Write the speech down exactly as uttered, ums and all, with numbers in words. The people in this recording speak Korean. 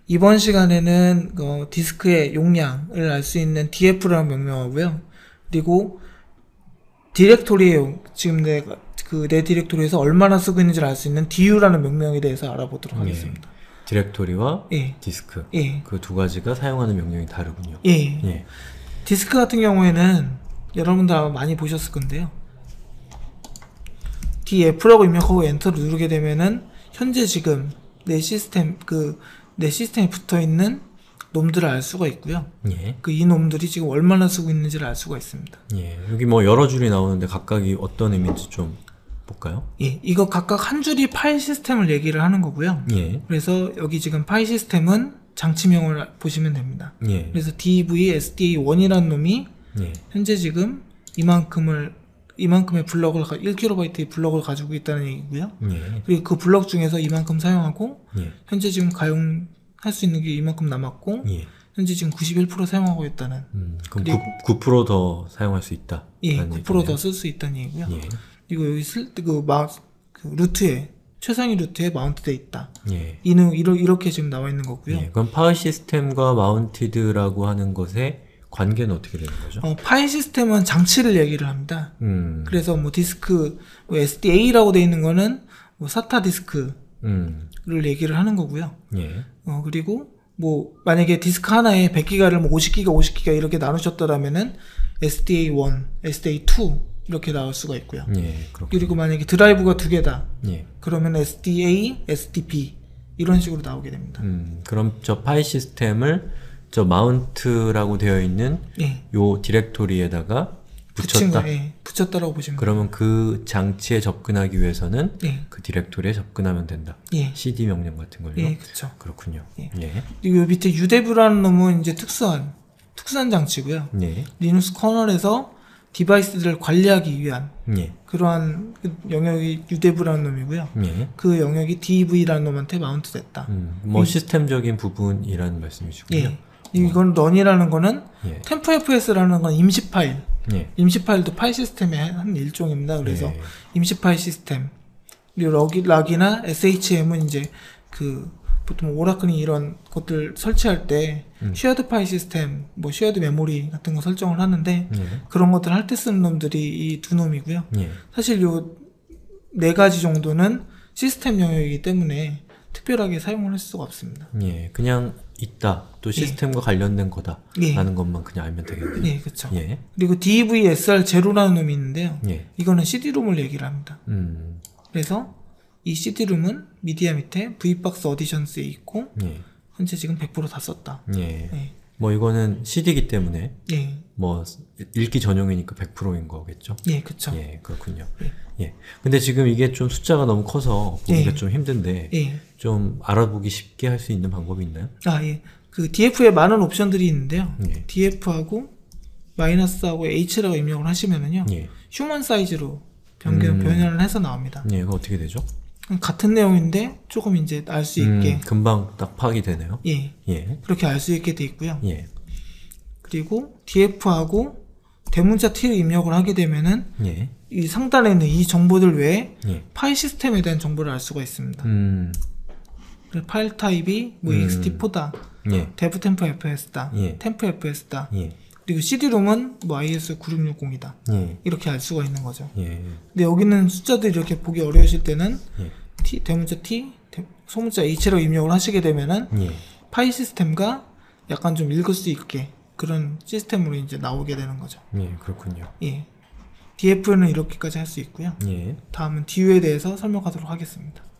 이번 시간에는 어, 디스크의 용량을 알 수 있는 디에프라는 명명하고요. 그리고 디렉토리에 지금 내가 그 내 디렉토리에서 얼마나 쓰고 있는지를 알 수 있는 디유라는 명명에 대해서 알아보도록 하겠습니다. 예. 디렉토리와 예. 디스크 예. 그 두 가지가 사용하는 명령이 다르군요. 예. 예. 디스크 같은 경우에는 여러분들 아마 많이 보셨을 건데요. 디에프라고 입력하고 엔터를 누르게 되면은 현재 지금 내 시스템 그 내 시스템에 붙어 있는 놈들을 알 수가 있고요. 예. 그 이 놈들이 지금 얼마나 쓰고 있는지를 알 수가 있습니다. 예. 여기 뭐 여러 줄이 나오는데 각각이 어떤 의미인지 좀 볼까요? 예. 이거 각각 한 줄이 파일 시스템을 얘기를 하는 거고요. 예. 그래서 여기 지금 파일 시스템은 장치명을 보시면 됩니다. 예. 그래서 디브이 에스디에이 원이라는 놈이 예. 현재 지금 이만큼을 이만큼의 블럭을 일 킬로바이트의 블럭을 가지고 있다는 얘기고요. 예. 그리고 그 블럭 중에서 이만큼 사용하고 예. 현재 지금 가용할 수 있는 게 이만큼 남았고 예. 현재 지금 구십일 퍼센트 사용하고 있다는. 음, 그럼 그리고- 구 퍼센트 더 사용할 수 있다. 예, 구 퍼센트 더 쓸 수 있다는 얘기고요. 예. 그리고 여기 쓸 때 그 마 그 루트에 최상위 루트에 마운트되어 있다. 예. 이는 이러, 이렇게 지금 나와 있는 거고요. 예. 그럼 파일 시스템과 마운티드라고 하는 것의 관계는 어떻게 되는 거죠? 어, 파일 시스템은 장치를 얘기를 합니다. 음. 그래서 뭐 디스크 뭐 에스디에이라고 되어 있는 거는 뭐 사타 디스크를 음. 얘기를 하는 거고요. 예. 어, 그리고 뭐 만약에 디스크 하나에 백 기가를 뭐 오십 기가, 오십 기가 이렇게 나누셨더라면은 에스디에이 원, 에스디에이 투 이렇게 나올 수가 있고요. 예. 그렇군요. 그리고 만약에 드라이브가 두 개다. 예. 그러면 에스디에이, 에스디피 이런 식으로 나오게 됩니다. 음. 그럼 저 파일 시스템을 저 마운트라고 되어 있는 예. 요 디렉토리에다가 붙인 붙였다. 거, 예. 붙였다라고 보시면 그러면 그 장치에 접근하기 위해서는 예. 그 디렉토리에 접근하면 된다. 예. 씨디 명령 같은 걸요. 예, 그쵸. 그렇군요. 예. 예. 그리고 요 밑에 유데브라는 놈은 이제 특수한, 특수한 장치고요. 예. 리눅스 커널에서 디바이스들을 관리하기 위한 예. 그러한 그 영역이 유데브라는 놈이고요. 예. 그 영역이 디브이라는 놈한테 마운트 됐다. 음, 뭐 음. 시스템적인 부분이라는 말씀이시군요. 예. 이건 런이라는 거는 예. 템프에프에스라는 건 임시 파일. 예. 임시 파일도 파일 시스템의 한 일종입니다. 그래서 예. 임시 파일 시스템. 그리고 락이, 락이나 에스에이치엠은 이제 그 보통 오라클이 이런 것들 설치할 때 음. 쉐어드 파일 시스템, 뭐 쉐어드 메모리 같은 거 설정을 하는데 예. 그런 것들 할 때 쓰는 놈들이 이 두 놈이고요. 예. 사실 요 네 가지 정도는 시스템 영역이기 때문에 특별하게 사용을 할 수가 없습니다. 예. 그냥 있다. 또 시스템과 관련된 거다. 예. 라는 것만 그냥 알면 되겠네요. 예, 그렇죠. 예. 그리고 디브이에스알 제로라는 놈이 있는데요. 예. 이거는 씨디롬을 얘기를 합니다. 음. 그래서 이 씨디롬은 미디어 밑에 V박스 어디션스에 있고 예. 현재 지금 백 퍼센트 다 썼다. 예. 예. 뭐 이거는 씨디이기 때문에 예. 뭐 읽기 전용이니까 백 퍼센트인 거겠죠? 예, 그쵸. 예, 그렇군요. 예. 예. 근데 지금 이게 좀 숫자가 너무 커서 보기가 예. 좀 힘든데 예. 좀 알아보기 쉽게 할 수 있는 방법이 있나요? 아, 예. 그 디에프에 많은 옵션들이 있는데요. 예. 디에프하고 마이너스하고 H라고 입력을 하시면은요. 예. 휴먼 사이즈로 변경, 음. 변현을 해서 나옵니다. 예, 이거 어떻게 되죠? 같은 내용인데 조금 이제 알 수 있게. 음, 금방 딱 파악이 되네요. 예. 예. 그렇게 알 수 있게 돼 있고요. 예. 그리고 디에프하고 대문자 T를 입력을 하게 되면은 예. 이 상단에 있는 이 정보들 외에 예. 파일 시스템에 대한 정보를 알 수가 있습니다. 음. 그래서 파일 타입이 뭐 음. 익스티포다, 예. 데브 템프 에프에스다, 예. 템프 에프에스다, 예. 그리고 씨디롬은 뭐 아이에스 구육육공이다. 예. 이렇게 알 수가 있는 거죠. 예. 근데 여기는 숫자들이 이렇게 보기 어려우실 때는 예. T, 대문자 T, 대, 소문자 H로 입력을 하시게 되면은 예. 파일 시스템과 약간 좀 읽을 수 있게 그런 시스템으로 이제 나오게 되는 거죠. 예. 그렇군요. 예. 디에프는 이렇게까지 할 수 있고요. 예. 다음은 디유에 대해서 설명하도록 하겠습니다.